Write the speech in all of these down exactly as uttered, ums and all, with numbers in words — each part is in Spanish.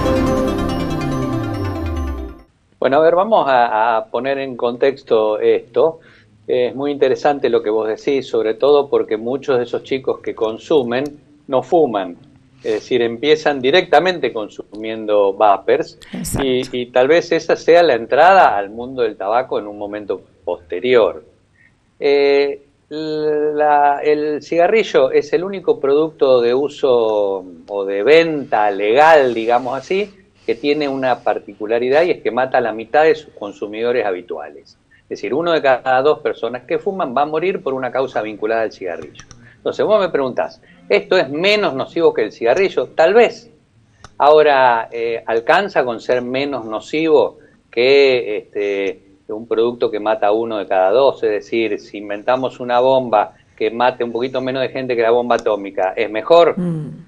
Bueno, a ver, vamos a, a poner en contexto esto. Es muy interesante lo que vos decís, sobre todo porque muchos de esos chicos que consumen no fuman. Es decir, empiezan directamente consumiendo vapers Exacto. y, y tal vez esa sea la entrada al mundo del tabaco en un momento posterior. Eh, la- el cigarrillo es el único producto de uso o de venta legal, digamos así, que tiene una particularidad y es que mata a la mitad de sus consumidores habituales. Es decir, uno de cada dos personas que fuman va a morir por una causa vinculada al cigarrillo. Entonces, vos me preguntás, ¿esto es menos nocivo que el cigarrillo? Tal vez. Ahora, eh, ¿alcanza con ser menos nocivo que este, un producto que mata a uno de cada dos? Es decir, si inventamos una bomba que mate un poquito menos de gente que la bomba atómica, ¿es mejor? Mm.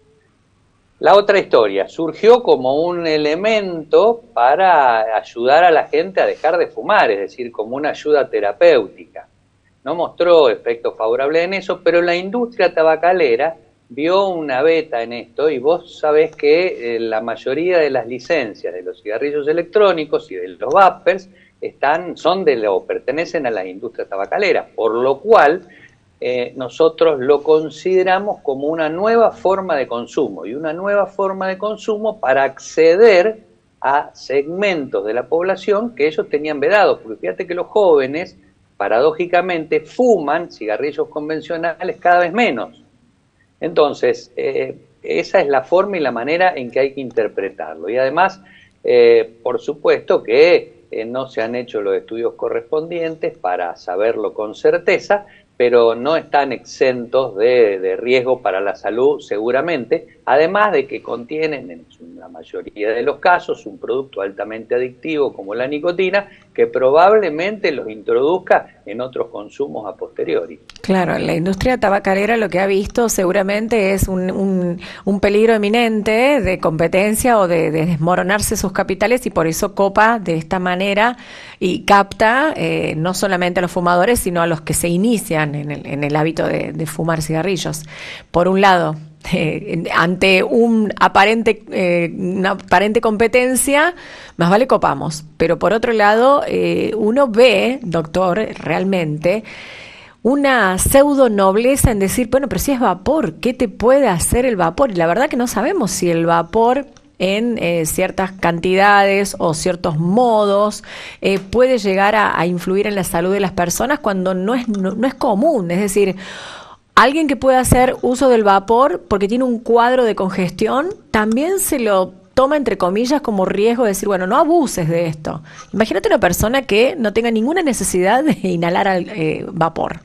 La otra historia surgió como un elemento para ayudar a la gente a dejar de fumar, es decir, como una ayuda terapéutica. No mostró efectos favorables en eso, pero la industria tabacalera vio una beta en esto y vos sabés que eh, la mayoría de las licencias de los cigarrillos electrónicos y de los vapers están, son de lo, pertenecen a la industria tabacalera, por lo cual eh, nosotros lo consideramos como una nueva forma de consumo y una nueva forma de consumo para acceder a segmentos de la población que ellos tenían vedados, porque fíjate que los jóvenes paradójicamente fuman cigarrillos convencionales cada vez menos. Entonces, eh, esa es la forma y la manera en que hay que interpretarlo. Y además, eh, por supuesto que eh, no se han hecho los estudios correspondientes para saberlo con certeza, pero no están exentos de, de riesgo para la salud seguramente, además de que contienen en la mayoría de los casos un producto altamente adictivo como la nicotina que probablemente los introduzca en otros consumos a posteriori. Claro, la industria tabacalera lo que ha visto seguramente es un, un, un peligro eminente de competencia o de, de desmoronarse sus capitales y por eso copa de esta manera y capta eh, no solamente a los fumadores, sino a los que se inician en el, en el hábito de, de fumar cigarrillos. Por un lado, eh, ante un aparente, eh, una aparente competencia, más vale copamos. Pero por otro lado, eh, uno ve, doctor, realmente una pseudo nobleza en decir, bueno, pero si es vapor, ¿qué te puede hacer el vapor? Y la verdad que no sabemos si el vapor en eh, ciertas cantidades o ciertos modos eh, puede llegar a, a influir en la salud de las personas cuando no es, no, no es común. Es decir, alguien que pueda hacer uso del vapor porque tiene un cuadro de congestión, también se lo toma entre comillas como riesgo de decir, bueno, no abuses de esto. Imagínate una persona que no tenga ninguna necesidad de inhalar al, eh, vapor.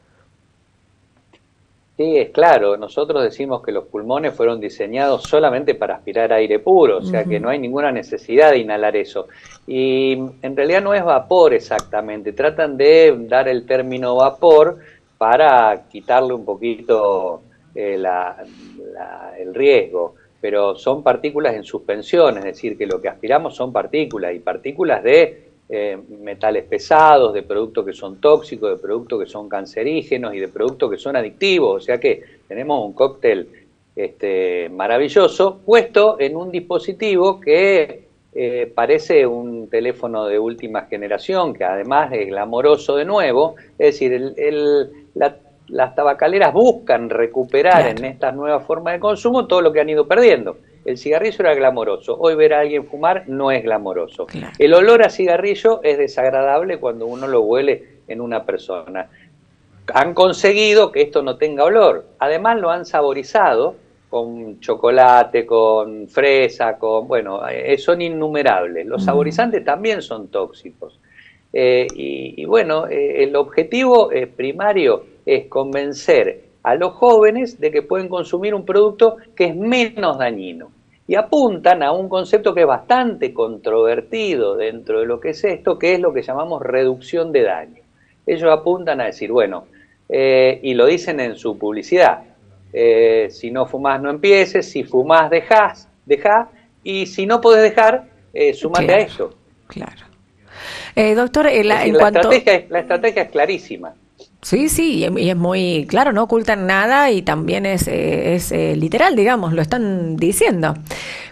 Sí, es claro, nosotros decimos que los pulmones fueron diseñados solamente para aspirar aire puro, o sea que Uh-huh. no hay ninguna necesidad de inhalar eso. Y en realidad no es vapor exactamente, tratan de dar el término vapor para quitarle un poquito eh, la, la, el riesgo, pero son partículas en suspensión, es decir, que lo que aspiramos son partículas y partículas de eh, metales pesados, de productos que son tóxicos, de productos que son cancerígenos y de productos que son adictivos, o sea que tenemos un cóctel este, maravilloso puesto en un dispositivo que eh, parece un teléfono de última generación, que además es glamoroso de nuevo, es decir, el, el, la, las tabacaleras buscan recuperar Claro. en esta nueva forma de consumo todo lo que han ido perdiendo. El cigarrillo era glamoroso, hoy ver a alguien fumar no es glamoroso. Claro. El olor a cigarrillo es desagradable cuando uno lo huele en una persona. Han conseguido que esto no tenga olor, además lo han saborizado con chocolate, con fresa, con, bueno, eh, son innumerables. Los Mm. saborizantes también son tóxicos. Eh, y, y bueno, eh, el objetivo eh, primario es convencer a los jóvenes de que pueden consumir un producto que es menos dañino. Y apuntan a un concepto que es bastante controvertido dentro de lo que es esto, que es lo que llamamos reducción de daño. Ellos apuntan a decir, bueno, eh, y lo dicen en su publicidad, eh, si no fumás no empieces, si fumás dejás, dejá, y si no podés dejar, eh, sumate a Claro, esto. claro. Eh, doctor, eh, Es la- decir, en la cuanto... estrategia, es, la estrategia es clarísima. Sí, sí, y es, y es muy claro, no ocultan nada y también es, eh, es eh, literal, digamos, lo están diciendo.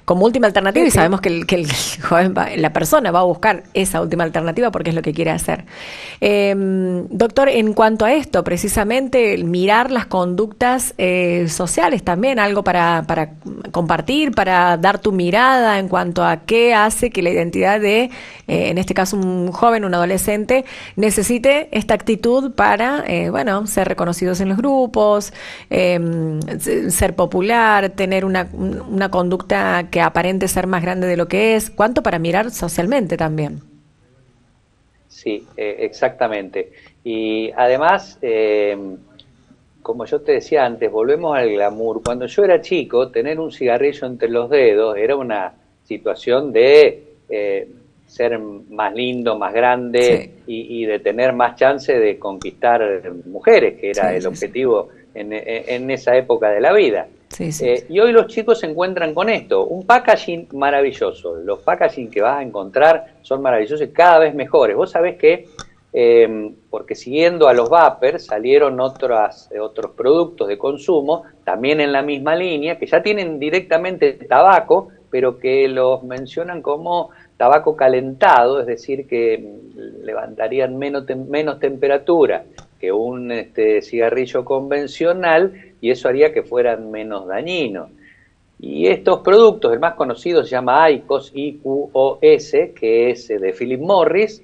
como última alternativa, Sí, y sí. sabemos que, el, que el joven va- la persona va a buscar esa última alternativa porque es lo que quiere hacer. Eh, doctor, en cuanto a esto, precisamente el mirar las conductas eh, sociales también, algo para, para compartir, para dar tu mirada en cuanto a qué hace que la identidad de, eh, en este caso un joven, un adolescente, necesite esta actitud para, eh, bueno, ser reconocidos en los grupos, eh, ser popular, tener una, una conducta que aparente ser más grande de lo que es. ¿Cuánto para mirar socialmente también? Sí, eh, exactamente. Y además, eh, como yo te decía antes, volvemos al glamour. Cuando yo era chico, tener un cigarrillo entre los dedos era una situación de eh, ser más lindo, más grande Sí, y, y de tener más chance de conquistar mujeres, que era sí, el sí, sí. objetivo en, en, en esa época de la vida. Sí, sí, Eh, sí. y hoy los chicos se encuentran con esto, un packaging maravilloso. Los packaging que vas a encontrar son maravillosos y cada vez mejores. Vos sabés que, eh, porque siguiendo a los vapers, salieron otras, eh, otros productos de consumo, también en la misma línea, que ya tienen directamente tabaco, pero que los mencionan como tabaco calentado, es decir, que mm, levantarían menos, tem menos temperatura que un este, cigarrillo convencional, y eso haría que fueran menos dañinos. Y estos productos, el más conocido se llama IQOS, I Q O S, que es de Philip Morris,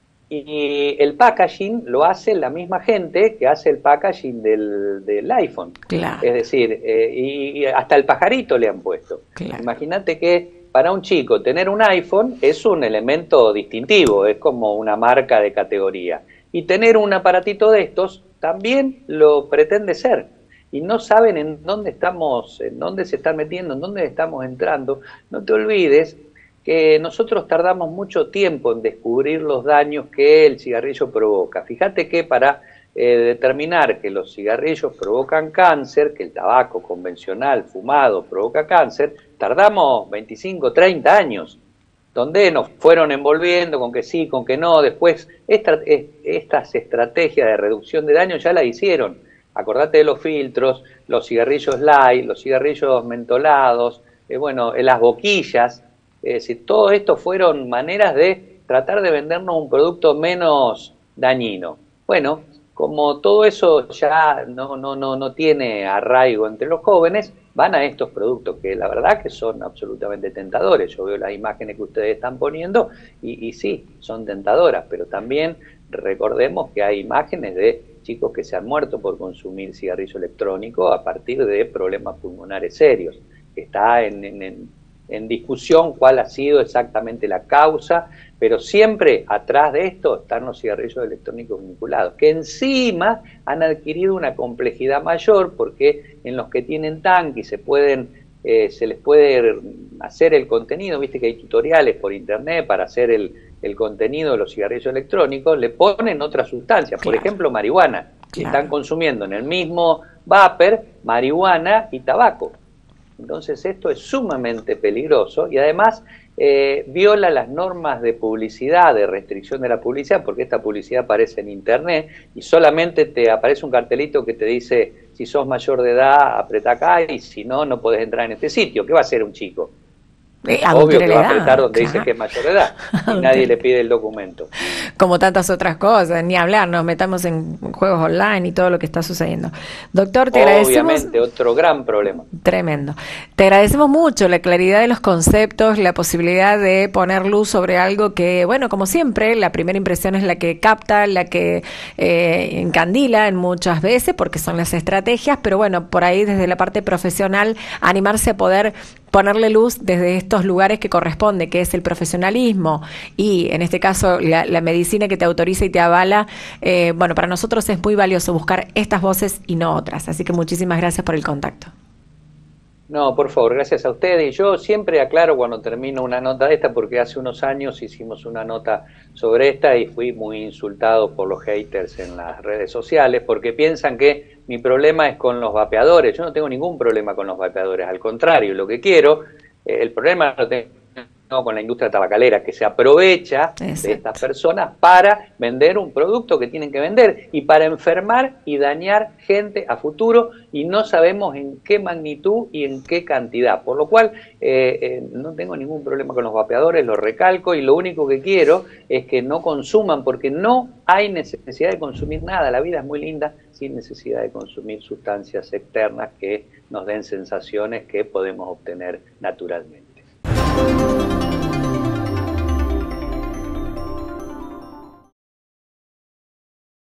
y el packaging lo hace la misma gente que hace el packaging del, del iPhone. Claro, Es decir, eh, y, y hasta el pajarito le han puesto. claro. Imagínate que para un chico tener un iPhone es un elemento distintivo, es como una marca de categoría. Y tener un aparatito de estos también lo pretende ser. Y no saben en dónde estamos, en dónde se están metiendo, en dónde estamos entrando. No te olvides que nosotros tardamos mucho tiempo en descubrir los daños que el cigarrillo provoca. Fíjate que para eh, determinar que los cigarrillos provocan cáncer, que el tabaco convencional fumado provoca cáncer, tardamos veinticinco, treinta años, donde nos fueron envolviendo con que sí, con que no. Después esta, estas estrategias de reducción de daño ya la hicieron. Acordate de los filtros, los cigarrillos light, los cigarrillos mentolados, eh, bueno, las boquillas. Es decir, todo esto fueron maneras de tratar de vendernos un producto menos dañino. Bueno, como todo eso ya no, no, no, no tiene arraigo entre los jóvenes, van a estos productos que la verdad que son absolutamente tentadores. Yo veo las imágenes que ustedes están poniendo y, y sí, son tentadoras, pero también recordemos que hay imágenes de chicos que se han muerto por consumir cigarrillo electrónico a partir de problemas pulmonares serios. Está en, en, en en discusión cuál ha sido exactamente la causa, pero siempre atrás de esto están los cigarrillos electrónicos vinculados, que encima han adquirido una complejidad mayor porque en los que tienen tanque y se pueden, eh, se les puede hacer el contenido, viste que hay tutoriales por internet para hacer el, el contenido de los cigarrillos electrónicos, le ponen otras sustancias, por Claro, ejemplo marihuana, y están claro. consumiendo en el mismo vapor marihuana y tabaco. Entonces esto es sumamente peligroso y además eh, viola las normas de publicidad, de restricción de la publicidad, porque esta publicidad aparece en internet y solamente te aparece un cartelito que te dice si sos mayor de edad, apretá acá y si no, no podés entrar en este sitio. ¿Qué va a hacer un chico? Eh, Obvio adultere que la va a apretar edad, donde dice claro. que es mayor de edad y nadie Adultere. le pide el documento. Como tantas otras cosas, ni hablar, nos metamos en juegos online y todo lo que está sucediendo. Doctor, te agradecemos. Obviamente, otro gran problema. Tremendo. Te agradecemos mucho la claridad de los conceptos, la posibilidad de poner luz sobre algo que, bueno, como siempre, la primera impresión es la que capta, la que eh, encandila en muchas veces, porque son las estrategias, pero bueno, por ahí desde la parte profesional, animarse a poder ponerle luz desde estos lugares que corresponde, que es el profesionalismo y en este caso la, la medicina que te autoriza y te avala. Eh, bueno, para nosotros es muy valioso buscar estas voces y no otras, así que muchísimas gracias por el contacto. No, por favor, gracias a ustedes. Y yo siempre aclaro cuando termino una nota de esta, porque hace unos años hicimos una nota sobre esta y fui muy insultado por los haters en las redes sociales, porque piensan que mi problema es con los vapeadores. Yo no tengo ningún problema con los vapeadores, al contrario, lo que quiero, eh, el problema lo tengo con la industria tabacalera, que se aprovecha Exacto. de estas personas para vender un producto que tienen que vender y para enfermar y dañar gente a futuro, y no sabemos en qué magnitud y en qué cantidad. Por lo cual eh, eh, no tengo ningún problema con los vapeadores, lo recalco, y lo único que quiero es que no consuman, porque no hay necesidad de consumir nada. La vida es muy linda sin necesidad de consumir sustancias externas que nos den sensaciones que podemos obtener naturalmente.